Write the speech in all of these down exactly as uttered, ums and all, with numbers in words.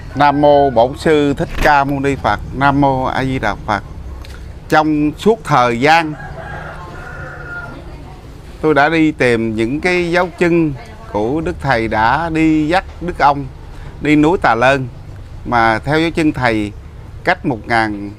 Nam mô Bổn Sư Thích Ca Mâu Ni Phật. Nam mô A Di Đà Phật. Trong suốt thời gian tôi đã đi tìm những cái dấu chân của Đức Thầy đã đi dắt Đức ông đi núi Tà Lơn, mà theo dấu chân Thầy cách một ngàn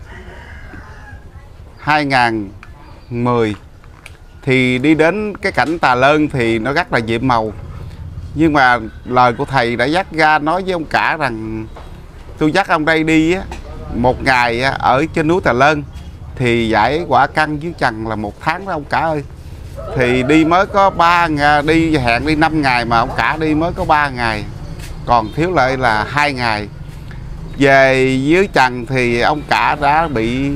hai ngàn mười thì đi đến cái cảnh Tà Lơn thì nó rất là nhiệm màu. Nhưng mà lời của Thầy đã dắt ra nói với ông cả rằng tôi dắt ông đây đi á, một ngày á, ở trên núi Tà Lơn thì giải quả căn dưới trần là một tháng đó ông cả ơi. Thì đi mới có ba ngày, đi hẹn đi năm ngày mà ông cả đi mới có ba ngày, còn thiếu lại là hai ngày. Về dưới trần thì ông cả đã bị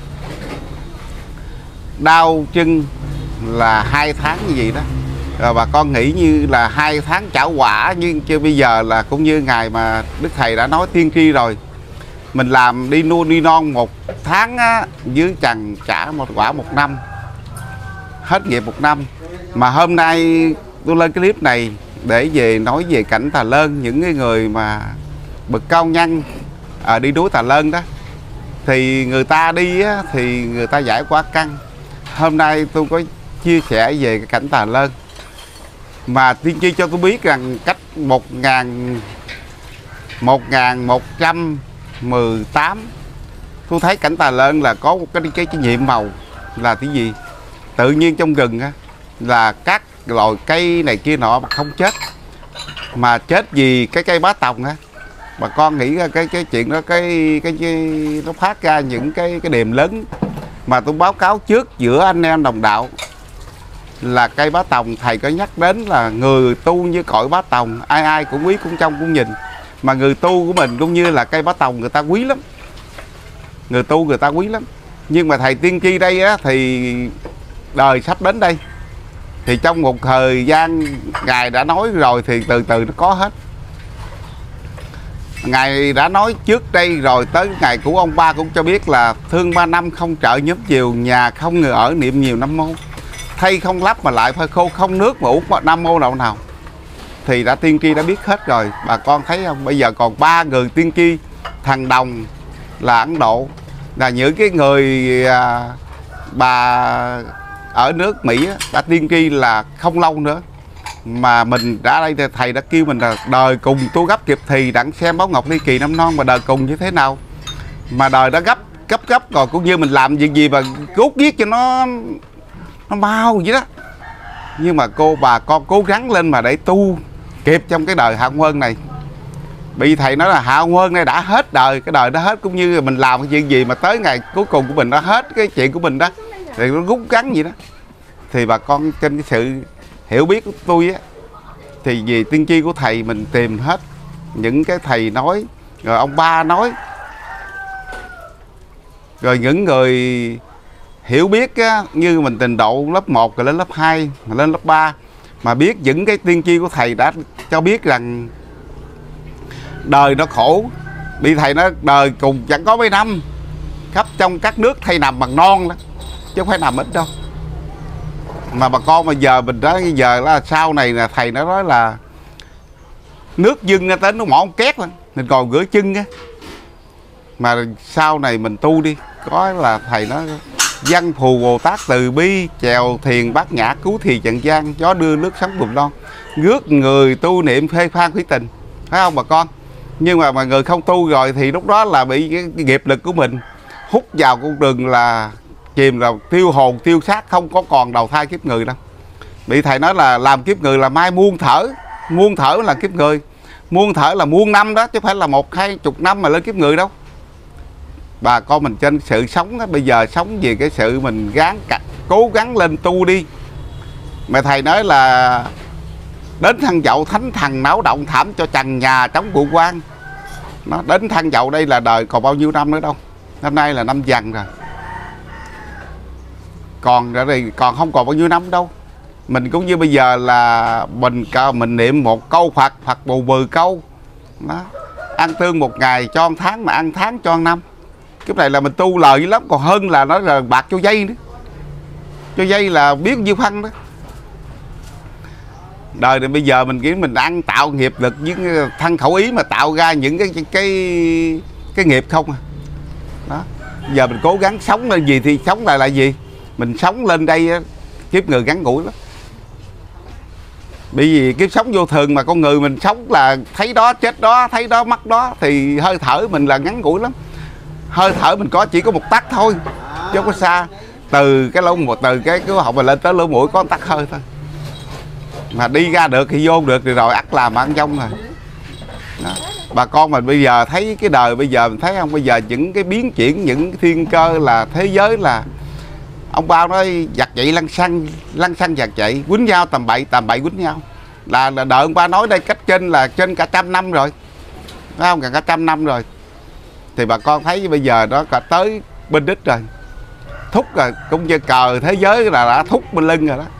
đau chân là hai tháng như vậy đó. Rồi bà con nghĩ như là hai tháng trả quả, nhưng chưa bây giờ là cũng như ngày mà Đức Thầy đã nói tiên tri rồi. Mình làm đi nuôi đi non một tháng á, dưới trần trả một quả một năm, hết nghiệp một năm. Mà hôm nay tôi lên cái clip này để về nói về cảnh Tà Lơn, những cái người mà bậc cao nhân à, đi núi Tà Lơn đó, thì người ta đi á, thì người ta giải quả căn. Hôm nay tôi có chia sẻ về cái cảnh Tà Lơn mà tiên tri cho tôi biết rằng cách một ngàn một ngàn một trăm mười tám tôi thấy cảnh Tà Lơn là có một cái cái, cái nhiệm màu là cái gì? Tự nhiên trong rừng á, là các loài cây này kia nọ mà không chết, mà chết vì cái cây bá tòng á. Bà con nghĩ ra cái cái chuyện đó, cái cái, cái nó phát ra những cái cái đềm lớn mà tôi báo cáo trước giữa anh em đồng đạo là cây bá tòng. Thầy có nhắc đến là người tu như cội bá tòng, ai ai cũng quý cũng trông cũng nhìn. Mà người tu của mình cũng như là cây bá tòng, người ta quý lắm, người tu người ta quý lắm. Nhưng mà thầy tiên tri đây á, thì đời sắp đến đây, thì trong một thời gian Ngài đã nói rồi thì từ từ nó có hết. Ngài đã nói trước đây rồi, tới ngày của ông ba cũng cho biết là thương ba năm không trợ nhóm chiều, nhà không người ở niệm nhiều Nam mô, thay không lắp mà lại phơi khô, không nước mà uống Nam mô nào nào. Thì đã tiên tri đã biết hết rồi. Bà con thấy không, bây giờ còn ba người tiên tri thằng Đồng là Ấn Độ, là những cái người à, bà ở nước Mỹ á, đã tiên tri là không lâu nữa. Mà mình đã đây, thầy đã kêu mình là đời cùng tôi gấp kịp thì đặng xem báo Ngọc Ly Kỳ năm non, mà đời cùng như thế nào mà đời đã gấp gấp gấp rồi, cũng như mình làm việc gì mà cốt viết cho nó nó mau vậy đó. Nhưng mà cô bà con cố gắng lên mà để tu kịp trong cái đời hạ quân này. Bị thầy nói là hạ quân này đã hết đời, cái đời đó hết, cũng như mình làm cái chuyện gì mà tới ngày cuối cùng của mình nó hết cái chuyện của mình đó, thì nó rút gắn gì đó. Thì bà con trên cái sự hiểu biết của tôi á, thì vì tiên tri của thầy mình tìm hết những cái thầy nói, rồi ông ba nói, rồi những người hiểu biết á, như mình trình độ lớp một rồi lên lớp hai, rồi lên lớp ba, mà biết những cái tiên tri của thầy đã cho biết rằng đời nó khổ. Bị thầy nói đời cùng chẳng có mấy năm, khắp trong các nước thay nằm bằng non đó, chứ không phải nằm ít đâu. Mà bà con mà giờ mình đó, giờ là sau này là thầy nó nói là nước dưng ra tới nó mỏ một két lên, mình còn rửa chân á. Mà sau này mình tu đi, có là thầy nói văn phù Bồ Tát từ bi, chèo thiền bát nhã, cứu thì trần gian, gió đưa nước sống bùm non, rước người tu niệm phê phan thủy tình, phải không bà con? Nhưng mà mà người không tu rồi thì lúc đó là bị cái, cái nghiệp lực của mình hút vào con đường là chìm, là tiêu hồn tiêu xác, không có còn đầu thai kiếp người đâu. Bị thầy nói là làm kiếp người là mai muôn thở, muôn thở là kiếp người, muôn thở là muôn năm đó, chứ không phải là một hai chục năm mà lên kiếp người đâu. Bà con mình trên sự sống đó, bây giờ sống về cái sự mình gắng cố gắng lên tu đi. Mà thầy nói là đến thăng dậu thánh thần náo động, thảm cho trần nhà chống cụ quan. Nó đến thăng dậu đây là đời còn bao nhiêu năm nữa đâu. Năm nay là năm Dần rồi, còn ở đây còn không còn bao nhiêu năm đâu. Mình cũng như bây giờ là mình mình niệm một câu Phật, Phật bù mười câu đó. Ăn tương một ngày cho một tháng, mà ăn tháng cho một năm. Cái này là mình tu lời dữ lắm, còn hơn là nó là bạc cho dây nữa. Cho dây là biết nhiêu phân đó. Đời này bây giờ mình nghĩ mình ăn tạo nghiệp lực với thân khẩu ý mà tạo ra những cái cái cái, cái nghiệp không à. Đó. Giờ mình cố gắng sống lên gì thì sống lại là gì? Mình sống lên đây kiếp người ngắn ngủi lắm. Bởi vì kiếp sống vô thường mà con người mình sống là thấy đó chết đó, thấy đó mất đó, thì hơi thở mình là ngắn ngủi lắm. Hơi thở mình có chỉ có một tắc thôi, chứ không có xa. Từ cái lỗ một từ cái cái họng mà lên tới lỗ mũi có một tắc hơi thôi. Mà đi ra được thì vô được thì rồi ắt làm ăn trong rồi. Đó. Bà con mình bây giờ thấy cái đời bây giờ mình thấy không, bây giờ những cái biến chuyển, những thiên cơ là thế giới là ông bao nói giặt chạy lăn xăng, lăn xăng giặt chạy, quýnh nhau tầm bậy, tầm bậy quýnh nhau. Là, là đợi ông ba nói đây cách trên là trên cả trăm năm rồi, phải không, gần cả trăm năm rồi. Thì bà con thấy bây giờ nó cả tới bên đích rồi, thúc rồi, cũng như cờ thế giới là đã thúc bên lưng rồi đó.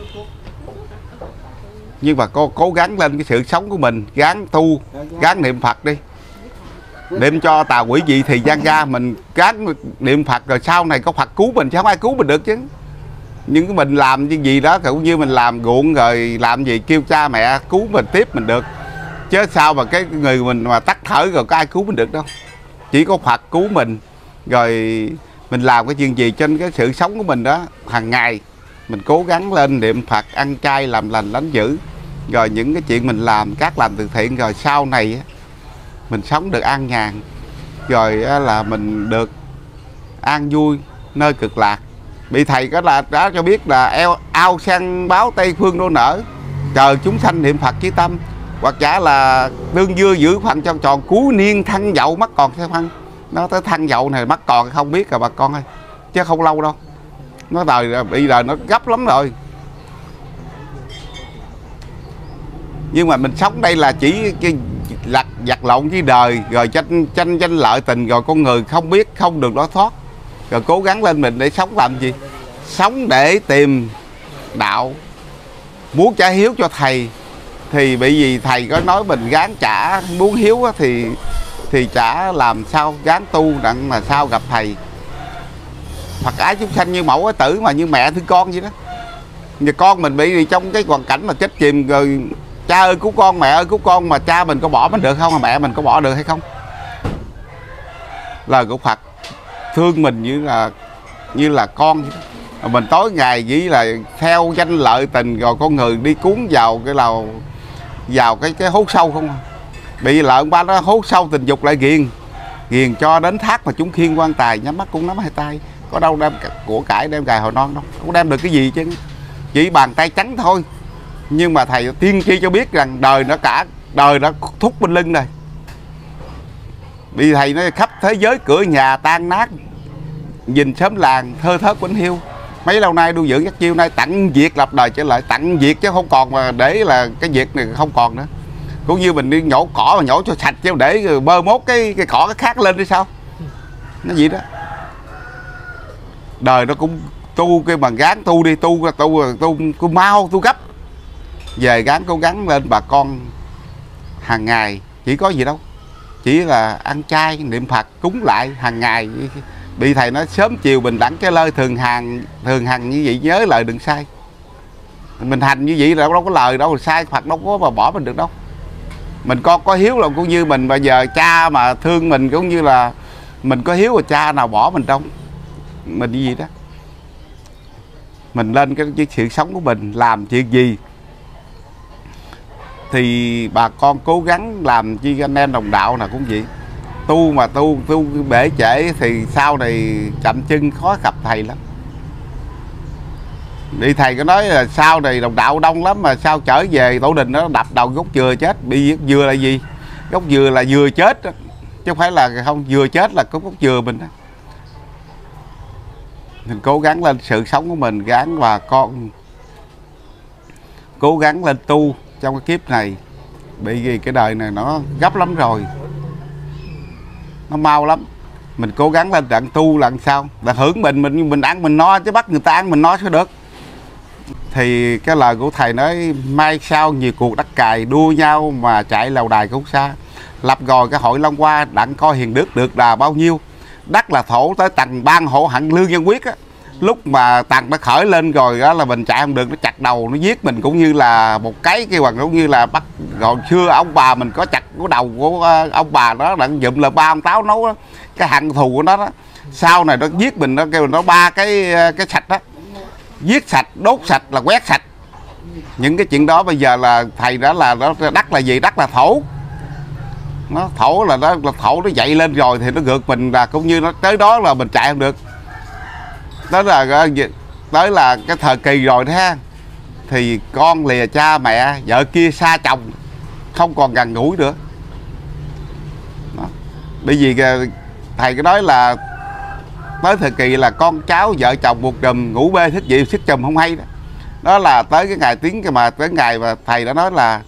Nhưng mà cô cố gắng lên cái sự sống của mình, gắng tu, gắng niệm Phật đi, niệm cho tà quỷ dị thì gian ra, mình gắng niệm Phật rồi sau này có Phật cứu mình chứ không ai cứu mình được chứ. Nhưng cái mình làm cái gì đó cũng như mình làm ruộng rồi làm gì kêu cha mẹ cứu mình tiếp mình được, chứ sao mà cái người mình mà tắt thở rồi có ai cứu mình được đâu. Chỉ có Phật cứu mình. Rồi mình làm cái chuyện gì trên cái sự sống của mình đó, hàng ngày mình cố gắng lên niệm Phật, ăn chay, làm lành, lánh dữ. Rồi những cái chuyện mình làm, các làm từ thiện, rồi sau này mình sống được an nhàn. Rồi là mình được an vui, nơi cực lạc. Bị thầy có là đã cho biết là eo ao sen báo Tây Phương đô nở, chờ chúng sanh niệm Phật chí tâm. Hoặc giả là đương dưa giữ phần cho tròn, cuối niên thăng dậu mất còn theo phân. Nó tới thăng dậu này mất còn không biết rồi bà con ơi, chứ không lâu đâu. Nó đời bây giờ nó gấp lắm rồi. Nhưng mà mình sống đây là chỉ cái lặt giặt lộn với đời, rồi tranh tranh tranh lợi tình, rồi con người không biết không được lối thoát. Rồi cố gắng lên mình để sống làm gì? Sống để tìm đạo. Muốn trả hiếu cho thầy thì bởi vì thầy có nói mình gán trả, muốn hiếu thì thì trả làm sao, gán tu đặng mà sao gặp thầy. Phật ái chúng sanh như mẫu ái tử, mà như mẹ thương con vậy đó. Giờ con mình bị trong cái hoàn cảnh mà chết chìm rồi, cha ơi cứu con, mẹ ơi cứu con, mà cha mình có bỏ mình được không, mà mẹ mình có bỏ được hay không? Lời của Phật thương mình như là như là con vậy đó. Mình tối ngày chỉ là theo danh lợi tình, rồi con người đi cuốn vào cái lầu, vào cái cái hố sâu không. Bị lợn ba nó hố sâu tình dục lại ghiền, ghiền cho đến thác mà chúng khiên quan tài, nhắm mắt cũng nắm hai tay. Có đâu đem của cải, đem gài hồi non đâu, không đem được cái gì chứ, chỉ bàn tay trắng thôi. Nhưng mà thầy tiên tri cho biết rằng đời nó cả đời nó thúc bên lưng này. Vì thầy nói khắp thế giới cửa nhà tan nát, nhìn sớm làng thơ thớt quýnh hiu. Mấy lâu nay nuôi dưỡng các chiêu nay tặng việc lập đời trở lại, tặng việc chứ không còn mà để là cái việc này không còn nữa. Cũng như mình đi nhổ cỏ mà nhổ cho sạch chứ để bơ mốt cái cái cỏ cái khác lên đi sao? Nó gì đó. Đời nó cũng tu cái bằng gán tu đi, tu tu tu tu mau tu gấp. Về gán cố gắng lên bà con hàng ngày, chỉ có gì đâu. Chỉ là ăn chay, niệm Phật, cúng lại hàng ngày. Bị thầy nói sớm chiều bình đẳng cái lời, thường hàng thường hàng như vậy, nhớ lời đừng sai. Mình hành như vậy là đâu có lời đâu, sai Phật đâu có mà bỏ mình được đâu. Mình con có hiếu là cũng như mình bây giờ cha mà thương mình, cũng như là mình có hiếu, rồi cha nào bỏ mình đâu. Mình như gì đó. Mình lên cái, cái sự sống của mình, làm chuyện gì thì bà con cố gắng làm chi anh em đồng đạo nào cũng vậy. Tu mà tu tu bể trễ thì sau này chậm chân khó gặp thầy lắm. Đi thầy có nói là sau này đồng đạo đông lắm, mà sao trở về tổ đình nó đập đầu gốc dừa chết. Bị dừa là gì? Gốc dừa là dừa chết đó. Chứ không phải là không, dừa chết là có gốc dừa mình đó. Mình cố gắng lên sự sống của mình, gắng và con cố gắng lên tu trong cái kiếp này. Bởi vì cái đời này nó gấp lắm rồi, nó mau lắm. Mình cố gắng lên trận tu là làm sao là hưởng mình mình mình ăn mình no, chứ bắt người ta ăn mình no sao được. Thì cái lời của thầy nói mai sau nhiều cuộc đắc cài, đua nhau mà chạy lầu đài cũng xa. Lập rồi cái hội Long Hoa đặng coi hiền đức được là bao nhiêu. Đắc là thổ tới tầng ban hộ hận lương nhân quyết á, lúc mà tàn nó khởi lên rồi đó là mình chạy không được, nó chặt đầu nó giết mình, cũng như là một cái cái hoặc cũng như là bắt. Rồi xưa ông bà mình có chặt cái đầu của ông bà đó đặng dụm là ba ông Táo nấu đó, cái hận thù của nó đó. Sau này nó giết mình, nó kêu nó ba cái cái sạch đó, giết sạch, đốt sạch là quét sạch. Những cái chuyện đó bây giờ là thầy đó là nó đắc là gì? Đắc là thổ. Nó thổ là nó là thổ nó dậy lên rồi thì nó ngược mình, là cũng như nó tới đó là mình chạy không được. Đó là tới là cái thời kỳ rồi đó ha. Thì con lìa cha mẹ, vợ kia xa chồng, không còn gần gũi nữa. Đó. Bởi vì thầy có nói là tới thời kỳ là con cháu vợ chồng buộc trùm, ngủ bê thức dậy sức trùm không hay đó. Đó là tới cái ngày tiếng cái mà tới ngày mà thầy đã nói là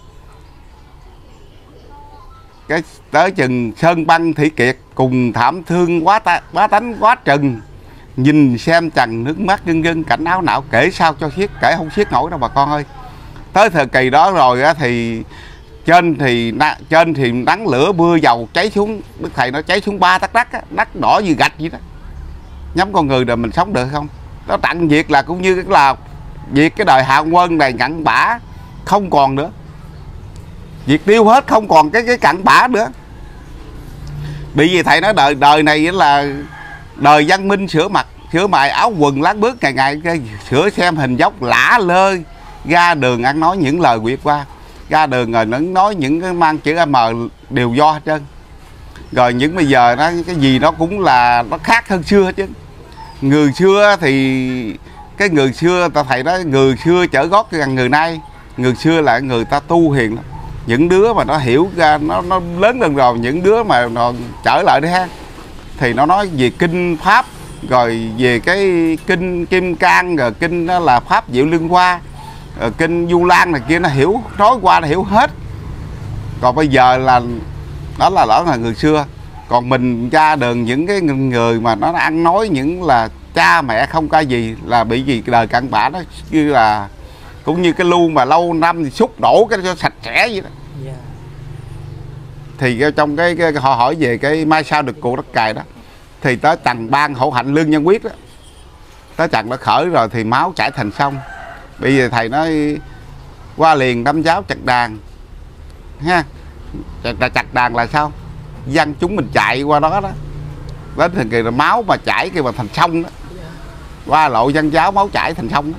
cái tới chừng sơn băng thủy kiệt cùng thảm thương quá ta, quá tánh quá trần, nhìn xem trần nước mắt rưng rưng, cảnh áo não kể sao cho xiết, kể không xiết nổi đâu bà con ơi. Tới thời kỳ đó rồi á thì trên thì trên thì nắng lửa mưa dầu cháy xuống, Đức Thầy nó cháy xuống ba tấc đất á, đất đỏ như gạch vậy đó. Nhắm con người rồi mình sống được không? Nó tặng việc là cũng như là việc cái đời Hạ Quân này cặn bã không còn nữa, việc tiêu hết, không còn cái cái cặn bã nữa. Bởi vì thầy nói đời đời này là đời văn minh, sửa mặt sửa mày áo quần láng bước, ngày ngày cái sửa xem hình dốc lả lơi, ra đường ăn nói những lời quyệt qua, ra đường rồi nó nói những cái mang chữ M đều do hết trơn. Rồi những bây giờ nó cái gì nó cũng là nó khác hơn xưa hết chứ. Người xưa thì cái người xưa ta thầy nói người xưa chở gót gần người nay. Người xưa là người ta tu hiền lắm. Những đứa mà nó hiểu ra nó nó lớn lên rồi, những đứa mà nó trở lại đấy ha, thì nó nói về kinh pháp, rồi về cái kinh Kim Cang, rồi kinh đó là pháp Diệu Liên Hoa, rồi kinh Du Lan này kia, nó hiểu, nói qua nó hiểu hết. Còn bây giờ là đó là đó là người xưa. Còn mình ra đường những cái người mà nó ăn nói những là cha mẹ không ca gì, là bị gì đời cặn bã, nó như là cũng như cái lu mà lâu năm thì xúc đổ cái cho sạch sẽ vậy đó. Yeah. Thì trong cái, cái họ hỏi về cái mai sau được cụ đất cài đó, thì tới Trần Ban Hậu Hạnh Lương Nhân Quyết đó, tới Trần nó khởi rồi thì máu chảy thành sông. Bây giờ thầy nói qua liền đâm giáo chặt đàn ha. Chặt, chặt đàn là sao? Dân chúng mình chạy qua đó đó, đến thời kỳ là máu mà chảy kia mà thành sông đó, qua lộ dân giáo máu chảy thành sông đó.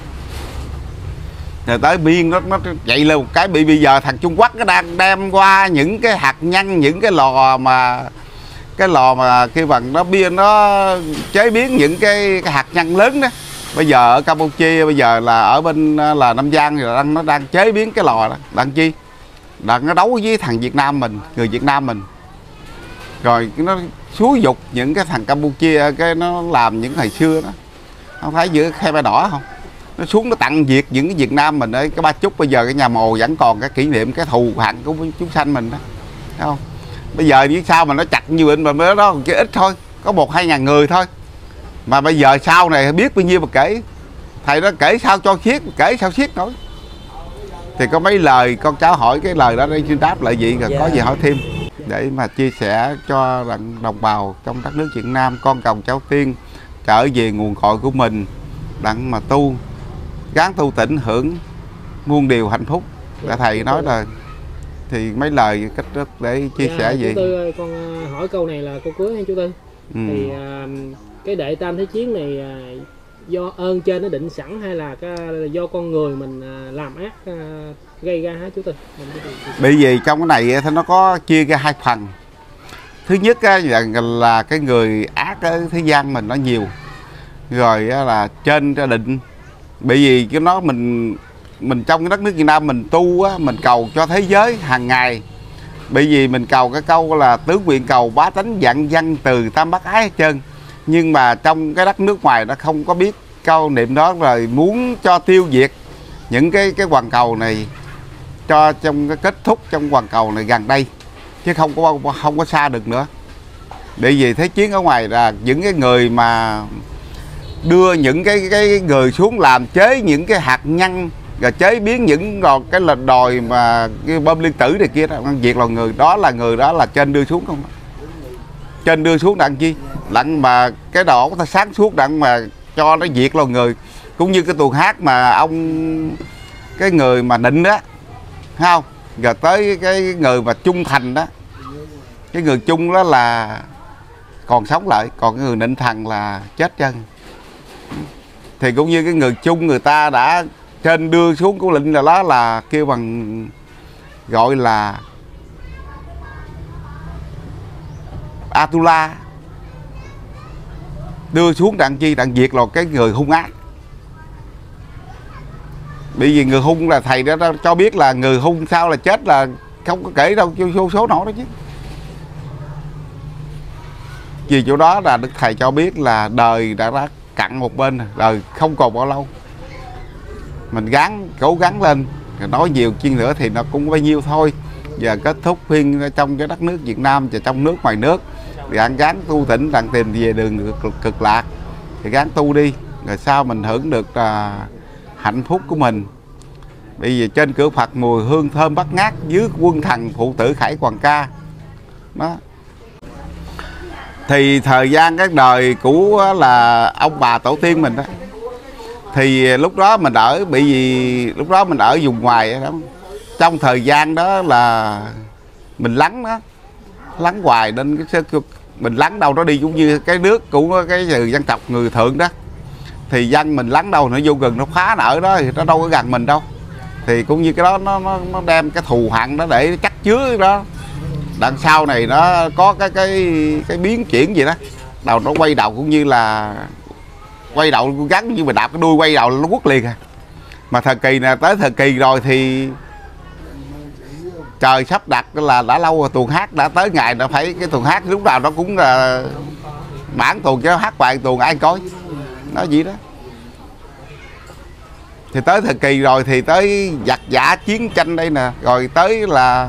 Rồi tới biên nó nó chạy lên một cái, bị bây giờ thằng Trung Quốc nó đang đem qua những cái hạt nhân, những cái lò mà cái lò mà kia bằng nó biên nó chế biến những cái, cái hạt nhân lớn đó. Bây giờ ở Campuchia, bây giờ là ở bên là Nam Giang rồi đang nó đang chế biến cái lò đó, đang chi đang nó đấu với thằng Việt Nam mình, người Việt Nam mình. Rồi nó xúi dục những cái thằng Campuchia, cái nó làm những ngày xưa đó, không thấy giữa khe ba đỏ không, nó xuống nó tặng việc những cái Việt Nam mình ấy, cái Ba Chúc bây giờ cái nhà mồ vẫn còn cái kỷ niệm cái thù hận của chúng sanh mình đó, thấy không? Bây giờ như sao mà nó chặt như vậy mà mới đó cái ít thôi, có một hai ngàn người thôi, mà bây giờ sau này biết bao nhiêu mà kể. Thầy nó kể sao cho xiết, kể sao xiết nổi. Thì có mấy lời con cháu hỏi cái lời đó đây xin đáp lại gì, rồi yeah. Có gì hỏi thêm để mà chia sẻ cho đồng bào trong đất nước Việt Nam, con còng cháu tiên trở về nguồn cội của mình, đặng mà tu, gắng tu tỉnh hưởng muôn điều hạnh phúc. Đã thầy nói là thì mấy lời cách rất để chia dạ, sẻ gì. Chú Tư ơi, con hỏi câu này là câu cuối hay chú Tư? Ừ. Thì uh, cái đệ tam thế chiến này uh, do ơn trên nó định sẵn hay là cái, do con người mình uh, làm ác uh, gây ra hả chú Tư? Bởi vì trong cái này thì nó có chia ra hai phần. Thứ nhất là, là cái người ác ở thế gian mình nó nhiều, rồi là trên ra định. Bởi vì cái nó mình mình trong cái đất nước Việt Nam mình tu á, mình cầu cho thế giới hàng ngày. Bởi vì mình cầu cái câu là tứ nguyện cầu bá tánh vạn dân từ tam bát ái hết trơn. Nhưng mà trong cái đất nước ngoài nó không có biết câu niệm đó, rồi muốn cho tiêu diệt những cái cái hoàn cầu này, cho trong cái kết thúc trong hoàn cầu này gần đây, chứ không có không có xa được nữa. Bởi vì thế chiến ở ngoài là những cái người mà đưa những cái cái người xuống làm chế những cái hạt nhân, rồi chế biến những rồi cái là đòi mà cái bom liên tử này kia đó, ăn việc là người đó là người đó là trên đưa xuống không, trên đưa xuống đặng chi đặng mà cái đó có thể sáng suốt đặng mà cho nó diệt lòng người. Cũng như cái tuồng hát mà ông cái người mà Nịnh đó, thấy không? Rồi tới cái người mà Trung Thành đó, cái người Trung đó là còn sống lại, còn cái người Nịnh Thần là chết chân. Thì cũng như cái người Trung người ta đã trên đưa xuống của lệnh là đó là kêu bằng gọi là Atula, đưa xuống đặng chi đặng diệt là cái người hung ác. Bởi vì người hung là thầy đó, đó cho biết là người hung sao là chết là không có kể đâu, vô số nổi đó chứ. Vì chỗ đó là Đức Thầy cho biết là đời đã, đã cặn một bên, đời không còn bao lâu. Mình gắng, cố gắng lên, nói nhiều chiên nữa thì nó cũng bao nhiêu thôi. Giờ kết thúc phiên trong cái đất nước Việt Nam và trong nước ngoài nước, thì anh gắng tu tỉnh, đang tìm về đường cực, cực lạc, thì gắng tu đi, rồi sao mình hưởng được uh, hạnh phúc của mình. Bởi vì trên cửa Phật mùi hương thơm bắt ngát, dưới quân thần phụ tử khải hoàng ca đó. Thì thời gian các đời của là ông bà tổ tiên mình đó, thì lúc đó mình ở, bởi vì lúc đó mình ở vùng ngoài đó. Trong thời gian đó là mình lắng đó, lắng hoài nên cái mình lắng đâu nó đi cũng như cái nước của cái dân tộc người Thượng đó. Thì dân mình lắng đâu nó vô gần nó phá nợ đó, thì nó đâu có gần mình đâu. Thì cũng như cái đó nó nó, nó đem cái thù hận đó để chắc chứa đó. Đằng sau này nó có cái cái cái biến chuyển gì đó, đầu nó quay đầu cũng như là quay đầu gắn như mà đạp cái đuôi quay đầu nó quất liền à. Mà thời kỳ này tới thời kỳ rồi thì trời sắp đặt là đã lâu rồi, tuồng hát đã tới ngày đã phải cái tuồng hát lúc nào nó cũng là bản tuồng cho hát bài tuồng ai coi nó gì đó. Thì tới thời kỳ rồi thì tới giặc giả chiến tranh đây nè, rồi tới là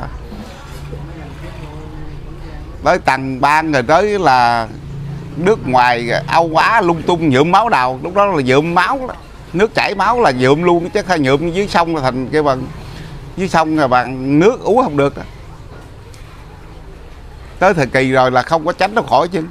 tới tầng ban, rồi tới là nước ngoài Âu Á lung tung nhuộm máu đào. Lúc đó là nhuộm máu đó. Nước chảy máu là nhuộm luôn, chứ không nhuộm dưới sông là thành cái bằng dưới sông là bằng nước uống không được đó. Tới thời kỳ rồi là không có tránh nó khỏi chứ.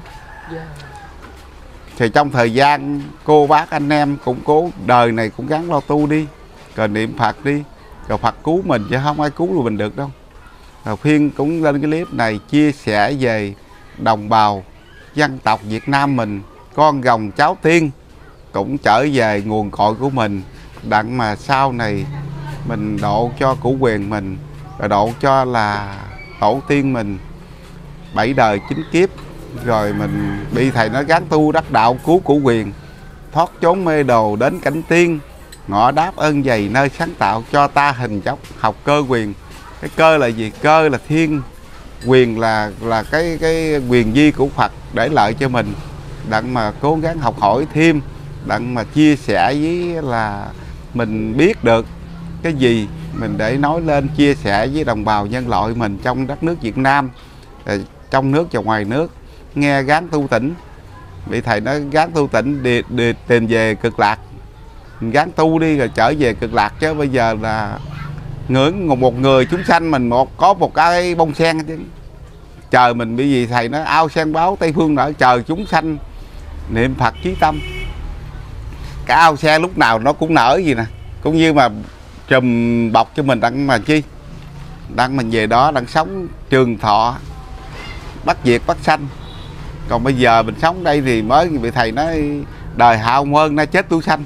Thì trong thời gian cô bác anh em cũng cố đời này cũng gắng lo tu đi, rồi niệm Phật đi, rồi Phật cứu mình chứ không ai cứu được mình được đâu. Rồi phiên cũng lên cái clip này chia sẻ về đồng bào dân tộc Việt Nam mình, con rồng cháu tiên cũng trở về nguồn cội của mình, đặng mà sau này mình độ cho củ quyền mình, rồi độ cho là tổ tiên mình bảy đời chín kiếp, rồi mình bị thầy nó gắng tu đắc đạo cứu củ quyền, thoát chốn mê đồ đến cảnh tiên, ngõ đáp ơn dày nơi sáng tạo cho ta hình chóc học cơ quyền. Cái cơ là gì? Cơ là thiên, quyền là là cái cái quyền di của Phật để lợi cho mình, đặng mà cố gắng học hỏi thêm, đặng mà chia sẻ với là mình biết được cái gì mình để nói lên chia sẻ với đồng bào nhân loại mình trong đất nước Việt Nam, trong nước và ngoài nước, nghe gắng tu tỉnh. Bị thầy nói gắng tu tỉnh đi, đi tìm về cực lạc, mình gắng tu đi rồi trở về cực lạc, chứ bây giờ là ngưỡng một người chúng sanh mình một có một cái bông sen chứ. Trời mình bởi vì thầy nói ao sen báo Tây Phương nở, trời chúng sanh niệm Phật chí tâm. Cái ao sen lúc nào nó cũng nở gì nè, cũng như mà trùm bọc cho mình đặng mà chi, đặng mình về đó đặng sống trường thọ, bắt diệt bắt sanh. Còn bây giờ mình sống đây thì mới bị thầy nói đời hào hơn nay chết tu sanh,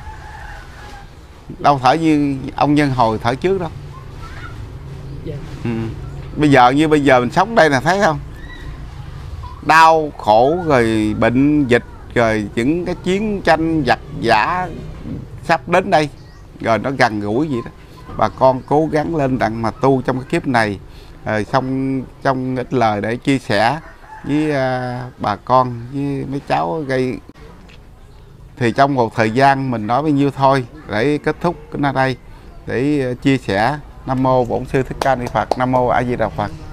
đâu phải như ông Nhân hồi thở trước đâu. Yeah. Ừ. Bây giờ như bây giờ mình sống đây là thấy không, đau khổ rồi bệnh dịch rồi những cái chiến tranh giặc giả sắp đến đây rồi nó gần gũi vậy đó. Bà con cố gắng lên đặng mà tu trong cái kiếp này, rồi xong trong ít lời để chia sẻ với uh, bà con với mấy cháu gây. Thì trong một thời gian mình nói bao nhiêu thôi để kết thúc cái nơi đây để chia sẻ. Nam mô Bổn Sư Thích Ca Ni Phật. Nam mô A Di Đà Phật.